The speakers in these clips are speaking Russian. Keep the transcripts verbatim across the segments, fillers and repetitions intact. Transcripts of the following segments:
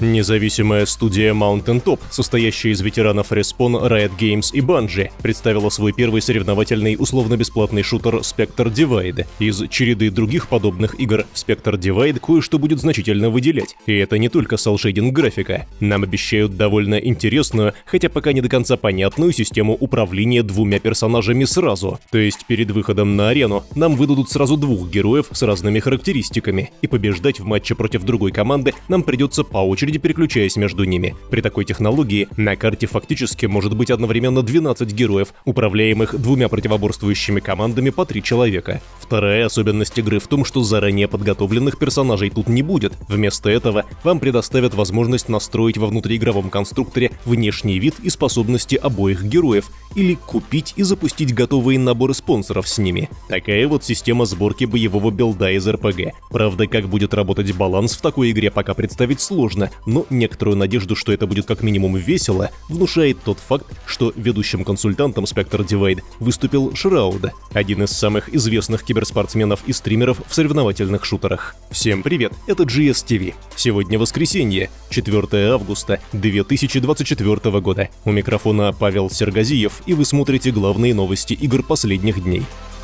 Независимая студия Mountain Top, состоящая из ветеранов Respawn, Riot Games и Bungie, представила свой первый соревновательный условно-бесплатный шутер Spectre Divide. Из череды других подобных игр Spectre Divide кое-что будет значительно выделять. И это не только селшейдинг графика. Нам обещают довольно интересную, хотя пока не до конца понятную систему управления двумя персонажами сразу. То есть перед выходом на арену нам выдадут сразу двух героев с разными характеристиками, и побеждать в матче против другой команды нам придется по очереди, переключаясь между ними. При такой технологии на карте фактически может быть одновременно двенадцать героев, управляемых двумя противоборствующими командами по три человека. Вторая особенность игры в том, что заранее подготовленных персонажей тут не будет. Вместо этого вам предоставят возможность настроить во внутриигровом конструкторе внешний вид и способности обоих героев, или купить и запустить готовые наборы спонсоров с ними. Такая вот система сборки боевого билда из эр пи джи. Правда, как будет работать баланс в такой игре, пока представить сложно, но некоторую надежду, что это будет как минимум весело, внушает тот факт, что ведущим консультантом Spectre Divide выступил Шрауда, один из самых известных киберспортсменов и стримеров в соревновательных шутерах. Всем привет, это джи эс ти ви. Сегодня воскресенье, четвёртое августа две тысячи двадцать четвёртого года. У микрофона Павел Сергазиев, и вы смотрите главные новости игр последних дней.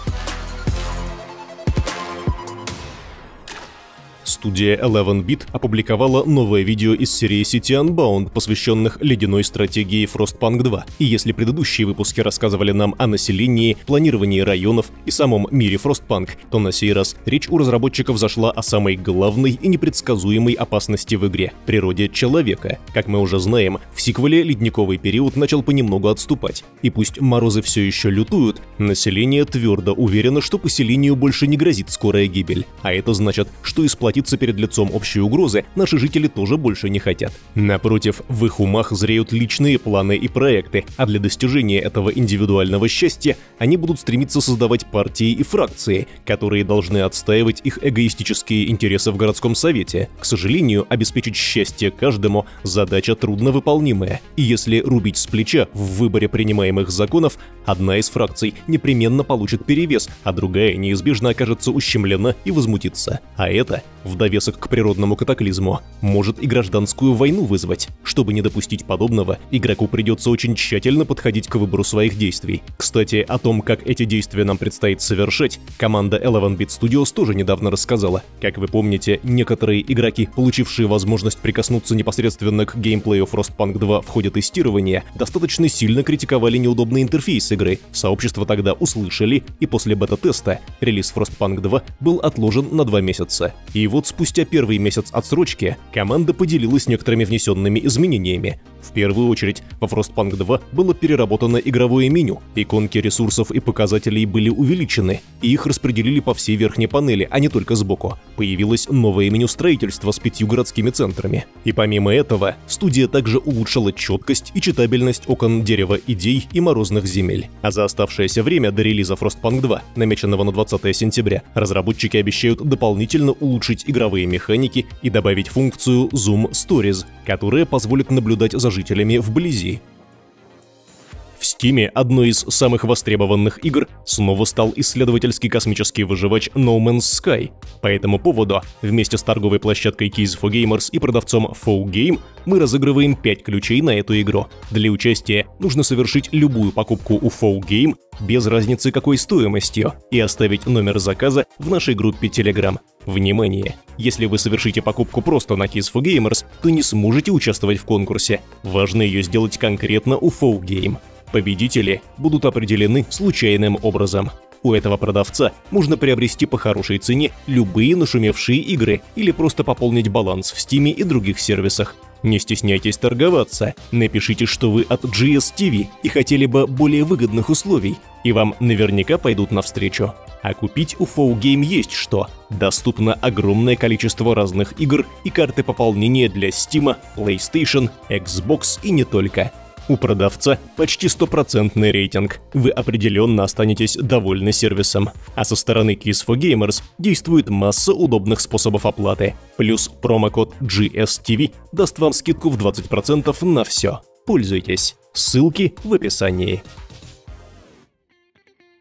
Студия Eleven Bit опубликовала новое видео из серии City Unbound, посвященных ледяной стратегии Frostpunk два. И если предыдущие выпуски рассказывали нам о населении, планировании районов и самом мире Frostpunk, то на сей раз речь у разработчиков зашла о самой главной и непредсказуемой опасности в игре – природе человека. Как мы уже знаем, в сиквеле ледниковый период начал понемногу отступать. И пусть морозы все еще лютуют, население твердо уверено, что поселению больше не грозит скорая гибель. А это значит, что исплатиться перед лицом общей угрозы наши жители тоже больше не хотят. Напротив, в их умах зреют личные планы и проекты, а для достижения этого индивидуального счастья они будут стремиться создавать партии и фракции, которые должны отстаивать их эгоистические интересы в городском совете. К сожалению, обеспечить счастье каждому – задача трудновыполнимая. И если рубить с плеча в выборе принимаемых законов, одна из фракций непременно получит перевес, а другая неизбежно окажется ущемлена и возмутится. А это – в довесок к природному катаклизму, может и гражданскую войну вызвать. Чтобы не допустить подобного, игроку придется очень тщательно подходить к выбору своих действий. Кстати, о том, как эти действия нам предстоит совершать, команда Eleven Bit Studios тоже недавно рассказала. Как вы помните, некоторые игроки, получившие возможность прикоснуться непосредственно к геймплею Frostpunk два в ходе тестирования, достаточно сильно критиковали неудобный интерфейс игры. Сообщество тогда услышали, и после бета-теста релиз Frostpunk два был отложен на два месяца. И вот спустя первый месяц отсрочки команда поделилась некоторыми внесенными изменениями. В первую очередь, во Frostpunk два было переработано игровое меню, иконки ресурсов и показателей были увеличены, и их распределили по всей верхней панели, а не только сбоку. Появилось новое меню строительства с пятью городскими центрами. И помимо этого, студия также улучшила четкость и читабельность окон дерева идей и морозных земель. А за оставшееся время до релиза Frostpunk два, намеченного на двадцатое сентября, разработчики обещают дополнительно улучшить игровые механики и добавить функцию Zoom Stories, которая позволит наблюдать за жителями вблизи. В Steam одной из самых востребованных игр снова стал исследовательский космический выживач No Man's Sky. По этому поводу, вместе с торговой площадкой Keys for Gamers и продавцом фоу Game, мы разыгрываем пять ключей на эту игру. Для участия нужно совершить любую покупку у фоу Game, без разницы какой стоимостью, и оставить номер заказа в нашей группе Telegram. Внимание! Если вы совершите покупку просто на Keys for Gamers, то не сможете участвовать в конкурсе. Важно ее сделать конкретно у фоу Game. Победители будут определены случайным образом. У этого продавца можно приобрести по хорошей цене любые нашумевшие игры или просто пополнить баланс в Steam и других сервисах. Не стесняйтесь торговаться, напишите, что вы от джи эс ти ви и хотели бы более выгодных условий, и вам наверняка пойдут навстречу. А купить у фоу Game есть что. Доступно огромное количество разных игр и карты пополнения для Steam, PlayStation, Xbox и не только. У продавца почти стопроцентный рейтинг, вы определенно останетесь довольны сервисом. А со стороны Keys for Gamers действует масса удобных способов оплаты. Плюс промокод джи эс ти ви даст вам скидку в двадцать процентов на все. Пользуйтесь. Ссылки в описании.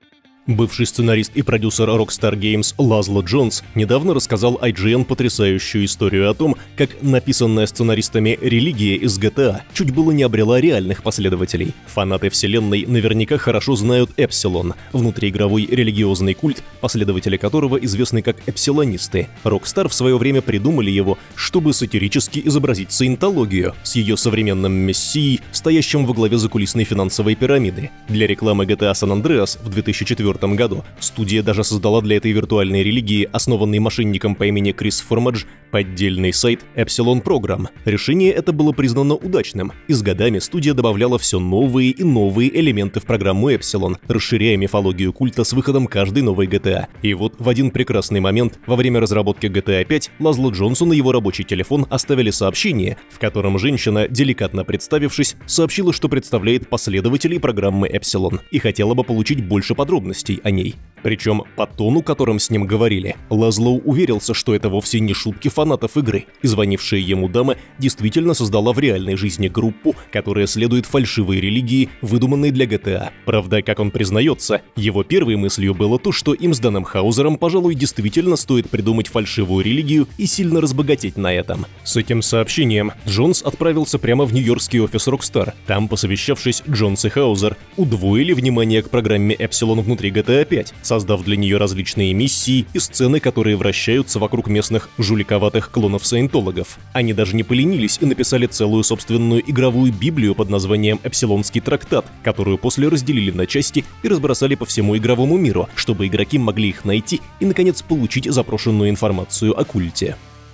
Бывший сценарист и продюсер Rockstar Games Лазло Джонс недавно рассказал ай джи эн потрясающую историю о том, как написанная сценаристами религия из джи ти эй чуть было не обрела реальных последователей. Фанаты вселенной наверняка хорошо знают Эпсилон, внутриигровой религиозный культ, последователи которого известны как эпсилонисты. Rockstar в свое время придумали его, чтобы сатирически изобразить саентологию с ее современным мессией, стоящим во главе закулисной финансовой пирамиды. Для рекламы джи ти эй San Andreas в две тысячи четвёртом году студия даже создала для этой виртуальной религии, основанной мошенником по имени Крис Формадж, поддельный сайт Epsilon Program. Решение это было признано удачным, и с годами студия добавляла все новые и новые элементы в программу Epsilon, расширяя мифологию культа с выходом каждой новой джи ти эй. И вот в один прекрасный момент во время разработки джи ти эй пять Лазло Джонсу на его рабочий телефон оставили сообщение, в котором женщина, деликатно представившись, сообщила, что представляет последователей программы Epsilon и хотела бы получить больше подробностей о ней. Причем по тону, которым с ним говорили, Лазлоу уверился, что это вовсе не шутки фанатов игры, и звонившая ему дама действительно создала в реальной жизни группу, которая следует фальшивой религии, выдуманной для джи ти эй. Правда, как он признается, его первой мыслью было то, что им с Даном Хаузером, пожалуй, действительно стоит придумать фальшивую религию и сильно разбогатеть на этом. С этим сообщением Джонс отправился прямо в нью-йоркский офис Rockstar. Там, посовещавшись, Джонс и Хаузер удвоили внимание к программе Epsilon внутри джи ти эй пять, создав для нее различные миссии и сцены, которые вращаются вокруг местных жуликоватых клонов-саентологов. Они даже не поленились и написали целую собственную игровую библию под названием «Эпсилонский трактат», которую после разделили на части и разбросали по всему игровому миру, чтобы игроки могли их найти и, наконец, получить запрошенную информацию о культе.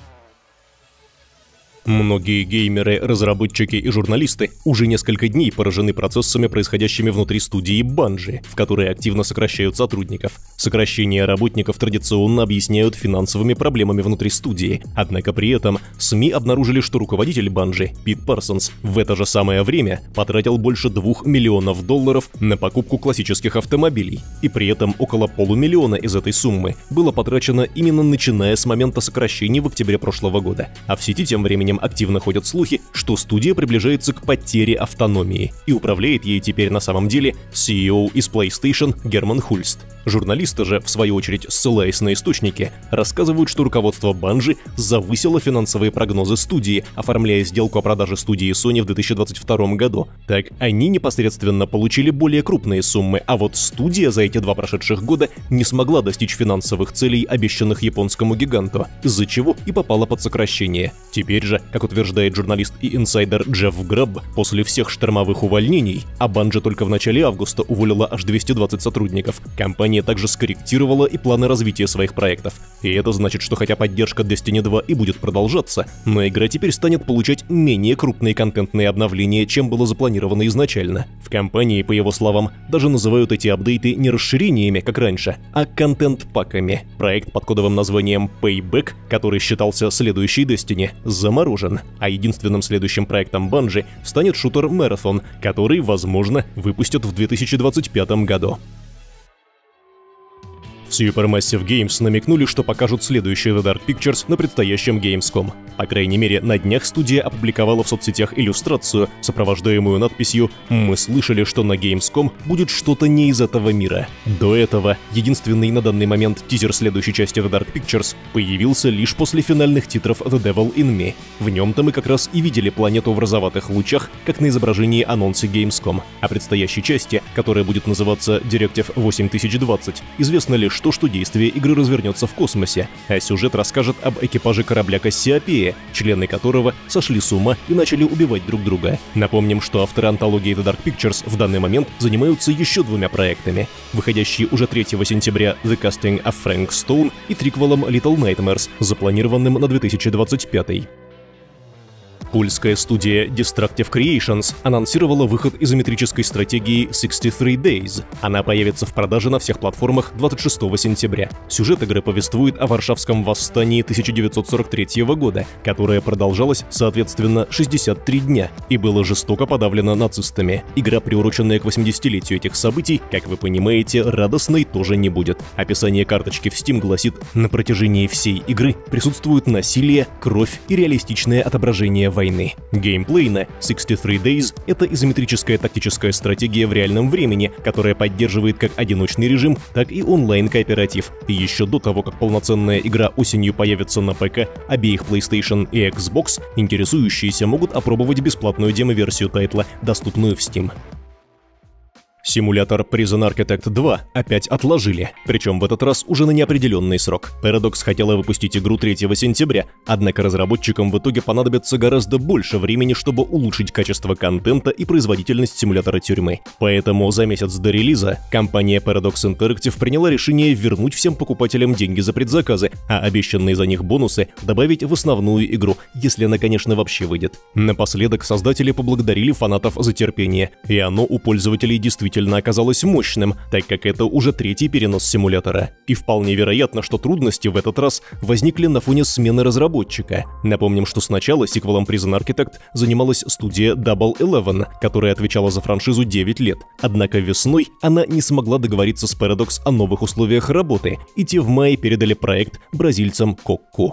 Многие геймеры, разработчики и журналисты уже несколько дней поражены процессами, происходящими внутри студии Bungie, в которой активно сокращают сотрудников. Сокращение работников традиционно объясняют финансовыми проблемами внутри студии, однако при этом СМИ обнаружили, что руководитель Bungie, Пит Парсонс, в это же самое время потратил больше двух миллионов долларов на покупку классических автомобилей, и при этом около полумиллиона из этой суммы было потрачено именно начиная с момента сокращений в октябре прошлого года. А в сети тем временем активно ходят слухи, что студия приближается к потере автономии, и управляет ей теперь на самом деле си и о из PlayStation Герман Хульст. Журналисты же, в свою очередь, ссылаясь на источники, рассказывают, что руководство Bungie завысило финансовые прогнозы студии, оформляя сделку о продаже студии Sony в две тысячи двадцать втором году. Так они непосредственно получили более крупные суммы, а вот студия за эти два прошедших года не смогла достичь финансовых целей, обещанных японскому гиганту, из-за чего и попала под сокращение. Теперь же, как утверждает журналист и инсайдер Джефф Грабб, после всех штормовых увольнений, а Bungie только в начале августа уволила аж двести двадцать сотрудников, компания также скорректировала и планы развития своих проектов. И это значит, что хотя поддержка Destiny два и будет продолжаться, но игра теперь станет получать менее крупные контентные обновления, чем было запланировано изначально. В компании, по его словам, даже называют эти апдейты не расширениями, как раньше, а контент-паками. Проект под кодовым названием Payback, который считался следующей Destiny, заморожен, а единственным следующим проектом Bungie станет шутер Marathon, который, возможно, выпустят в две тысячи двадцать пятом году. В Supermassive Games намекнули, что покажут следующий The Dark Pictures на предстоящем Gamescom. По крайней мере, на днях студия опубликовала в соцсетях иллюстрацию, сопровождаемую надписью «Мы слышали, что на Gamescom будет что-то не из этого мира». До этого единственный на данный момент тизер следующей части The Dark Pictures появился лишь после финальных титров The Devil in Me. В нем-то мы как раз и видели планету в розоватых лучах, как на изображении анонса Gamescom. О предстоящей части, которая будет называться Directive восемь тысяч двадцать, известно лишь то, что действие игры развернется в космосе, а сюжет расскажет об экипаже корабля Кассиопея, члены которого сошли с ума и начали убивать друг друга. Напомним, что авторы антологии The Dark Pictures в данный момент занимаются еще двумя проектами, выходящие уже третьего сентября The Casting of Frank Stone и триквелом Little Nightmares, запланированным на две тысячи двадцать пятый. Польская студия Destructive Creations анонсировала выход изометрической стратегии шестьдесят три Days. Она появится в продаже на всех платформах двадцать шестого сентября. Сюжет игры повествует о Варшавском восстании тысяча девятьсот сорок третьего года, которое продолжалось, соответственно, шестьдесят три дня и было жестоко подавлено нацистами. Игра, приуроченная к восьмидесятилетию этих событий, как вы понимаете, радостной тоже не будет. Описание карточки в Steam гласит: на протяжении всей игры присутствуют насилие, кровь и реалистичное отображение войны. войны. Геймплейно шестьдесят три Days — это изометрическая тактическая стратегия в реальном времени, которая поддерживает как одиночный режим, так и онлайн-кооператив. И еще до того, как полноценная игра осенью появится на ПК, обеих PlayStation и Xbox, интересующиеся могут опробовать бесплатную демо-версию тайтла, доступную в Steam. Симулятор Prison Architect два опять отложили, причем в этот раз уже на неопределенный срок. Paradox хотела выпустить игру третьего сентября, однако разработчикам в итоге понадобится гораздо больше времени, чтобы улучшить качество контента и производительность симулятора тюрьмы. Поэтому за месяц до релиза компания Paradox Interactive приняла решение вернуть всем покупателям деньги за предзаказы, а обещанные за них бонусы добавить в основную игру, если она, конечно, вообще выйдет. Напоследок создатели поблагодарили фанатов за терпение, и оно у пользователей действительно оказалось мощным, так как это уже третий перенос симулятора. И вполне вероятно, что трудности в этот раз возникли на фоне смены разработчика. Напомним, что сначала сиквелом Prison Architect занималась студия Double Eleven, которая отвечала за франшизу девять лет. Однако весной она не смогла договориться с Paradox о новых условиях работы, и те в мае передали проект бразильцам Кокку.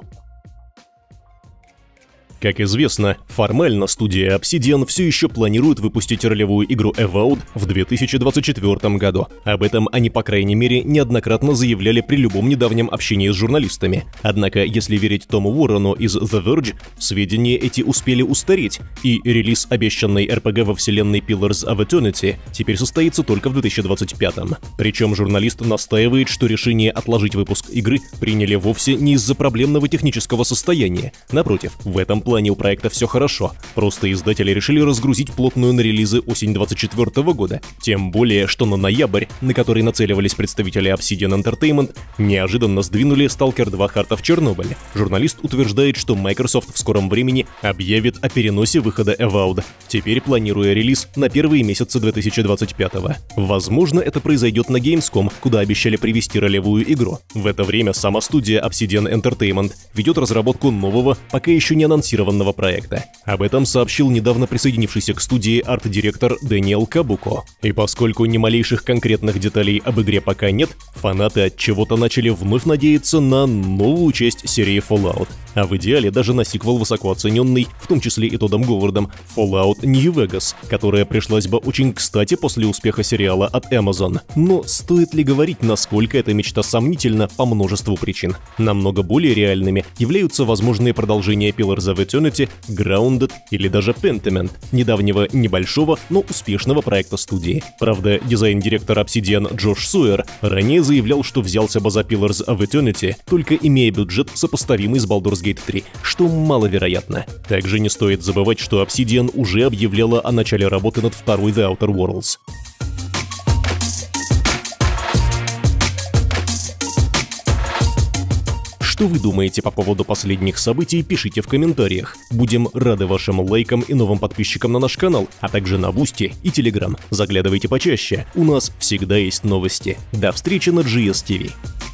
Как известно, формально студия Obsidian все еще планирует выпустить ролевую игру Avowed в две тысячи двадцать четвёртом году. Об этом они, по крайней мере, неоднократно заявляли при любом недавнем общении с журналистами. Однако, если верить Тому Уоррену из The Verge, сведения эти успели устареть, и релиз обещанной эр пи джи во вселенной Pillars of Eternity теперь состоится только в две тысячи двадцать пятом. Причем журналист настаивает, что решение отложить выпуск игры приняли вовсе не из-за проблемного технического состояния. Напротив, в этом плане В плане у проекта все хорошо, просто издатели решили разгрузить плотную на релизы осень двадцать четвёртого года, тем более, что на ноябрь, на который нацеливались представители Obsidian Entertainment, неожиданно сдвинули Stalker два Heart of Chernobyl. Журналист утверждает, что Microsoft в скором времени объявит о переносе выхода Avowed, теперь планируя релиз на первые месяцы две тысячи двадцать пятого. Возможно, это произойдет на Gamescom, куда обещали привезти ролевую игру. В это время сама студия Obsidian Entertainment ведет разработку нового, пока еще не анонсированного проекта. Об этом сообщил недавно присоединившийся к студии арт-директор Дэниел Кабуко. И поскольку ни малейших конкретных деталей об игре пока нет, фанаты от чего-то начали вновь надеяться на новую часть серии Fallout. А в идеале даже на сиквел высоко оцененный, в том числе и Тоддом Говардом, Fallout New Vegas, которая пришлась бы очень кстати после успеха сериала от Amazon. Но стоит ли говорить, насколько эта мечта сомнительна по множеству причин? Намного более реальными являются возможные продолжения Pillars of Eternity, Grounded или даже Pentiment, недавнего небольшого, но успешного проекта студии. Правда, дизайн-директор Obsidian Джош Сойер ранее заявлял, что взялся бы за Pillars of Eternity, только имея бюджет, сопоставимый с Baldur's Gate три, что маловероятно. Также не стоит забывать, что Obsidian уже объявляла о начале работы над второй The Outer Worlds. Что вы думаете по поводу последних событий, пишите в комментариях. Будем рады вашим лайкам и новым подписчикам на наш канал, а также на Бусти и Telegram. Заглядывайте почаще, у нас всегда есть новости. До встречи на джи эс ти ви.